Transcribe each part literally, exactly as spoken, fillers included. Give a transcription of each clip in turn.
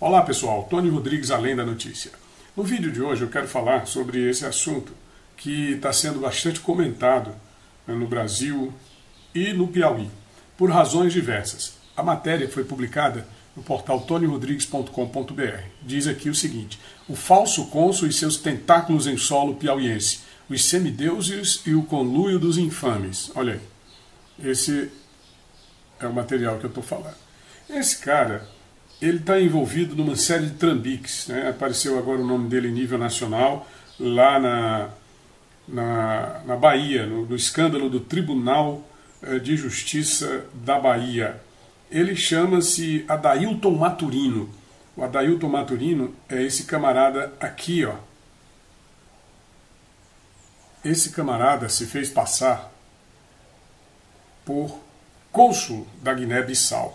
Olá pessoal, Tony Rodrigues, Além da Notícia. No vídeo de hoje eu quero falar sobre esse assunto que está sendo bastante comentado, né, no Brasil e no Piauí, por razões diversas. A matéria foi publicada no portal tony rodrigues ponto com ponto br. Diz aqui o seguinte: o falso cônsul e seus tentáculos em solo piauiense, os semideuses e o conluio dos infames. Olha aí, esse é o material que eu estou falando. Esse cara, ele está envolvido numa série de trambiques, né? Apareceu agora o nome dele em nível nacional, lá na, na, na Bahia, no, no escândalo do Tribunal de Justiça da Bahia. Ele chama-se Adailton Maturino. O Adailton Maturino é esse camarada aqui, ó. Esse camarada se fez passar por cônsul da Guiné-Bissau.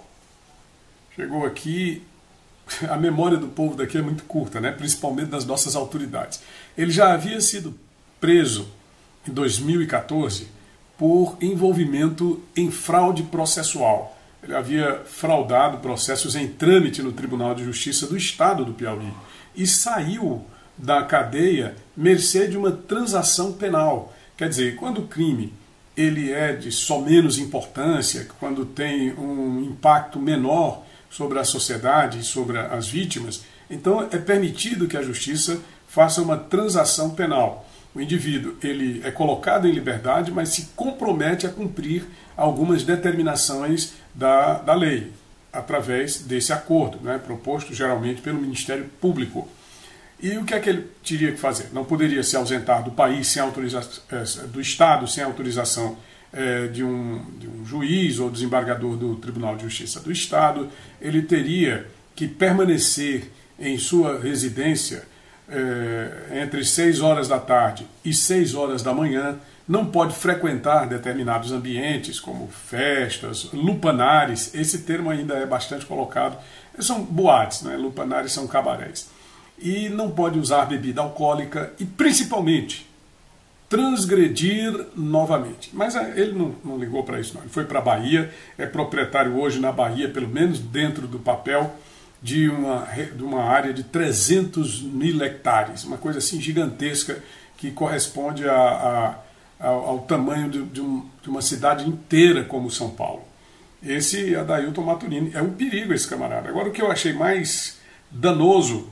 Chegou aqui, a memória do povo daqui é muito curta, né? Principalmente das nossas autoridades. Ele já havia sido preso em dois mil e quatorze por envolvimento em fraude processual. Ele havia fraudado processos em trâmite no Tribunal de Justiça do Estado do Piauí e saiu da cadeia mercê de uma transação penal. Quer dizer, quando o crime ele é de só menos importância, quando tem um impacto menor sobre a sociedade e sobre as vítimas, então é permitido que a justiça faça uma transação penal. O indivíduo ele é colocado em liberdade, mas se compromete a cumprir algumas determinações da, da lei, através desse acordo, né, proposto geralmente pelo Ministério Público. E o que é que ele teria que fazer? Não poderia se ausentar do país sem autorização, do Estado sem autorização é, de, um, de um juiz ou desembargador do Tribunal de Justiça do Estado. Ele teria que permanecer em sua residência é, entre seis horas da tarde e seis horas da manhã. Não pode frequentar determinados ambientes, como festas, lupanares. Esse termo ainda é bastante colocado. São boates, né? Lupanares são cabarés. E não pode usar bebida alcoólica e, principalmente, transgredir novamente. Mas ele não, não ligou para isso, não. Ele foi para a Bahia, é proprietário hoje na Bahia, pelo menos dentro do papel, de uma, de uma área de trezentos mil hectares, uma coisa assim gigantesca que corresponde a, a, ao, ao tamanho de, de, um, de uma cidade inteira como São Paulo. Esse Adailton Maturino é um perigo, esse camarada. Agora, o que eu achei mais danoso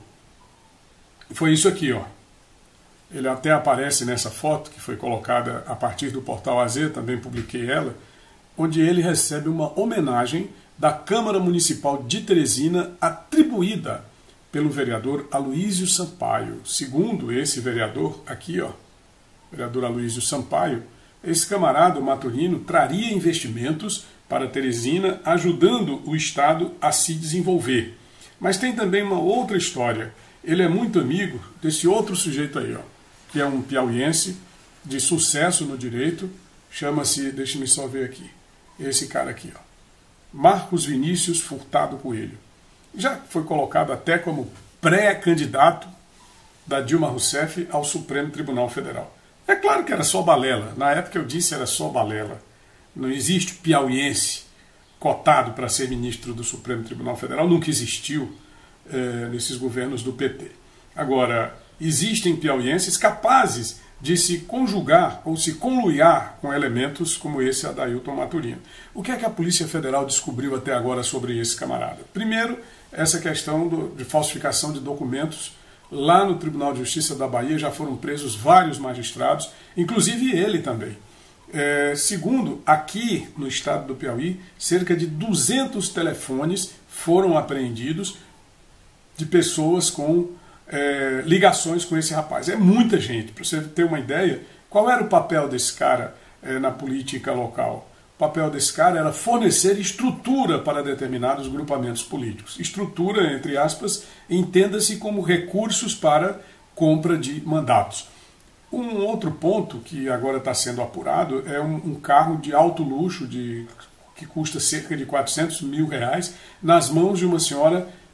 foi isso aqui, ó. Ele até aparece nessa foto que foi colocada a partir do Portal A Z, também publiquei ela, onde ele recebe uma homenagem da Câmara Municipal de Teresina, atribuída pelo vereador Aloísio Sampaio. Segundo esse vereador aqui, ó, vereador Aloísio Sampaio, esse camarada, o Maturino, traria investimentos para Teresina, ajudando o Estado a se desenvolver. Mas tem também uma outra história. Ele é muito amigo desse outro sujeito aí, ó, que é um piauiense de sucesso no direito, chama-se, deixa-me só ver aqui, esse cara aqui, ó, Marcos Vinícius Furtado Coelho. Já foi colocado até como pré-candidato da Dilma Rousseff ao Supremo Tribunal Federal. É claro que era só balela, na época eu disse era só balela. Não existe piauiense cotado para ser ministro do Supremo Tribunal Federal, nunca existiu. É, nesses governos do P T. Agora, existem piauienses capazes de se conjugar ou se conluiar com elementos como esse Adailton Maturino. O que é que a Polícia Federal descobriu até agora sobre esse camarada? Primeiro, essa questão do, de falsificação de documentos. Lá no Tribunal de Justiça da Bahia já foram presos vários magistrados, inclusive ele também. É, segundo, aqui no estado do Piauí, cerca de duzentos telefones foram apreendidos de pessoas com é, ligações com esse rapaz. É muita gente. Para você ter uma ideia, qual era o papel desse cara é, na política local? O papel desse cara era fornecer estrutura para determinados grupamentos políticos. Estrutura, entre aspas, entenda-se como recursos para compra de mandatos. Um outro ponto que agora está sendo apurado é um, um carro de alto luxo, de, que custa cerca de quatrocentos mil reais, nas mãos de uma senhora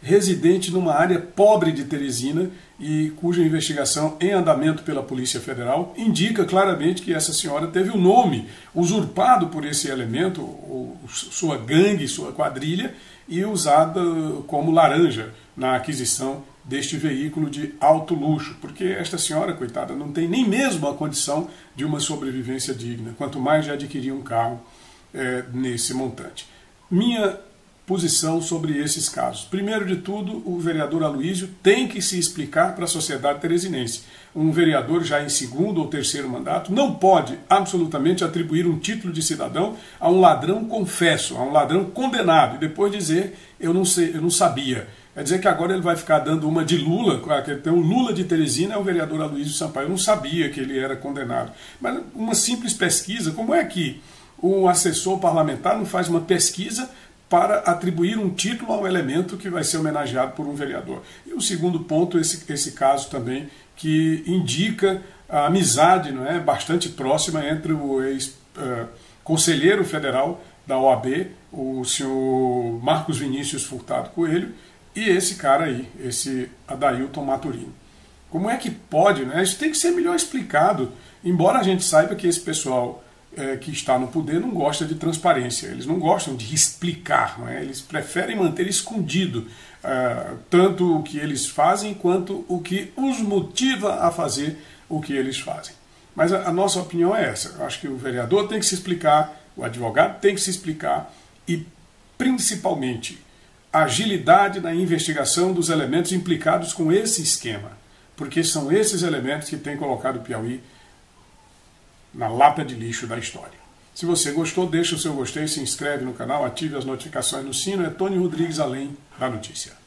residente numa área pobre de Teresina e cuja investigação em andamento pela Polícia Federal indica claramente que essa senhora teve o nome usurpado por esse elemento, ou sua gangue, sua quadrilha, e usada como laranja na aquisição deste veículo de alto luxo, porque esta senhora, coitada, não tem nem mesmo a condição de uma sobrevivência digna, quanto mais de adquirir um carro é, nesse montante. Minha posição sobre esses casos. Primeiro de tudo, o vereador Aloysio tem que se explicar para a sociedade teresinense. Um vereador já em segundo ou terceiro mandato não pode absolutamente atribuir um título de cidadão a um ladrão confesso, a um ladrão condenado, e depois dizer eu não sei, eu não sabia. Quer dizer que agora ele vai ficar dando uma de Lula, então o Lula de Teresina é o vereador Aloysio Sampaio. Eu não sabia que ele era condenado. Mas uma simples pesquisa, como é que o assessor parlamentar não faz uma pesquisa para atribuir um título ao elemento que vai ser homenageado por um vereador? E o segundo ponto, esse, esse caso também, que indica a amizade, não é, bastante próxima entre o ex-conselheiro uh, federal da O A B, o senhor Marcos Vinícius Furtado Coelho, e esse cara aí, esse Adailton Maturino. Como é que pode, né? Isso tem que ser melhor explicado, embora a gente saiba que esse pessoal é, que está no poder não gosta de transparência, eles não gostam de explicar, não é? Eles preferem manter escondido uh, tanto o que eles fazem quanto o que os motiva a fazer o que eles fazem. Mas a, a nossa opinião é essa. Eu acho que o vereador tem que se explicar, o advogado tem que se explicar e, principalmente, agilidade na investigação dos elementos implicados com esse esquema, porque são esses elementos que têm colocado o Piauí na lata de lixo da história. Se você gostou, deixa o seu gostei, se inscreve no canal, ative as notificações no sino. É Tony Rodrigues, Além da Notícia.